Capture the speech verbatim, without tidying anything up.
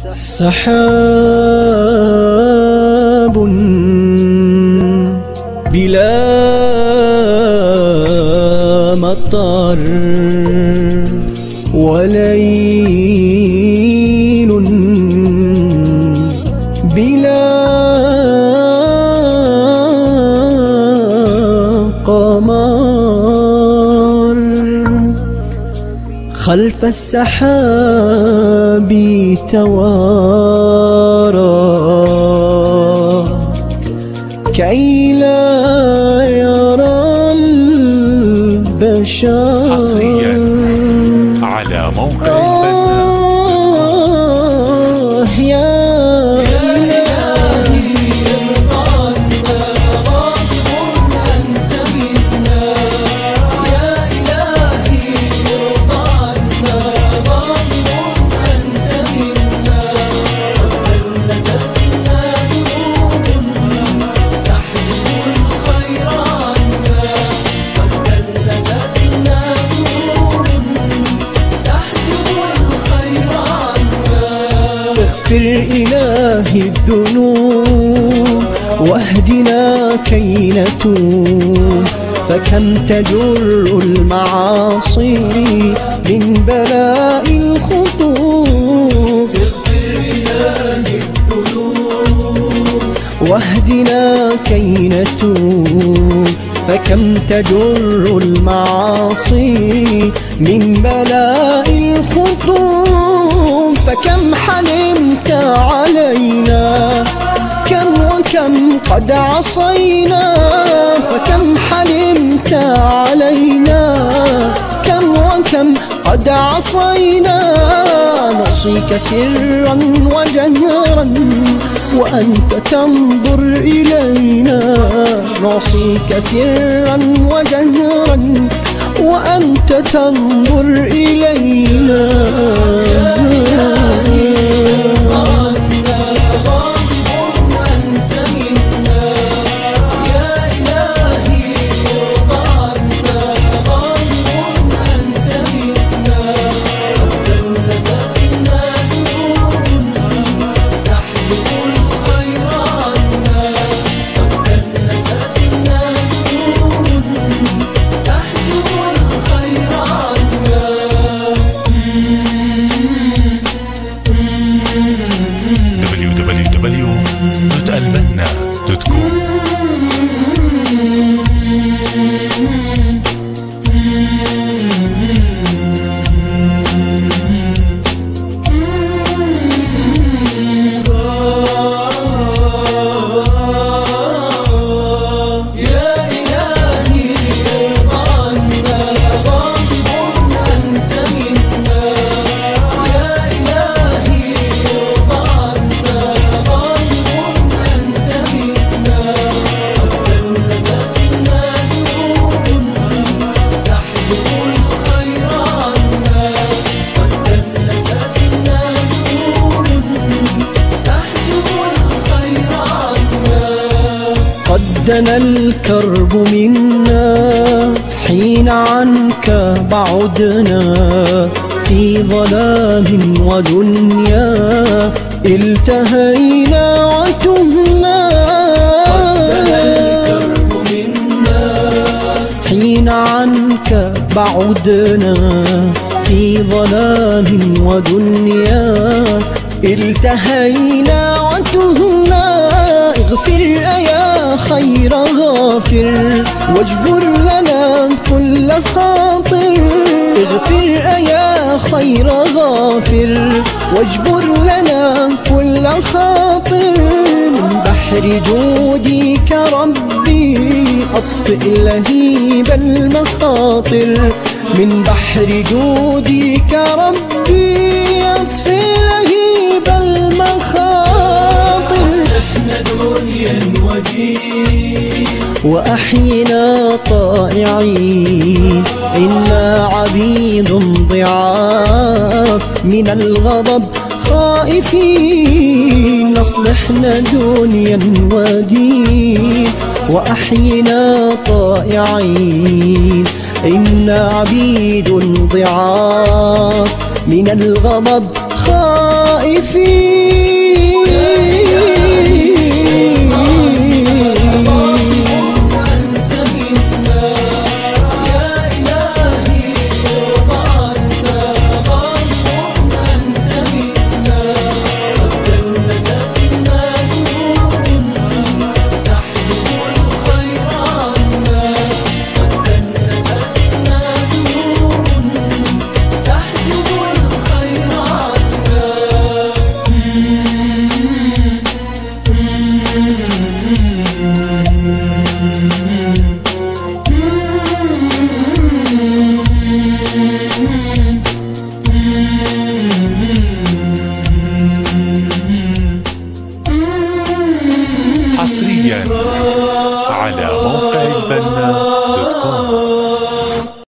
سحاب بلا مطر وليل بلا قمر خلف السحاب توارى كي لا يرى البشر. حصريا على موقع اغفر إلهي الذنوب واهدنا كي نتوب، فكم تجر المعاصي من بلاء الخطوب. اغفر إلهي الذنوب واهدنا كي نتوب، فكم تجر المعاصي من بلاء الخطوب. فكم حلمت علينا كم وكم قد عصينا، فكم حلمت علينا كم وكم قد عصينا. نعصيك سرا وجهرا وأنت تنظر إلينا، نعصيك سرا وجهرا وأنت تنظر إلينا. دبليو دبليو دبليو دوت البنا دوت كوم. دنا الكرب منا حين عنك بعدنا، في ظلام ودنيا التهينا وتهنا. دنا الكرب منا حين عنك بعدنا، في ظلام ودنيا التهينا وتهنا. اغفر يا خير غافر واجبر لنا كل خاطر، اغفر يا خير غافر واجبر لنا كل خاطر. من بحر جودك ربي أطفئ لهيب المخاطر، من بحر جودك ربي أطفئ لهيب المخاطر. أصلحنا دنيا ودين وأحينا طائعين، إنا عبيد ضعاف من الغضب خائفين. أصلحنا دنيا ودين وأحينا طائعين، إنا عبيد ضعاف من الغضب خائفين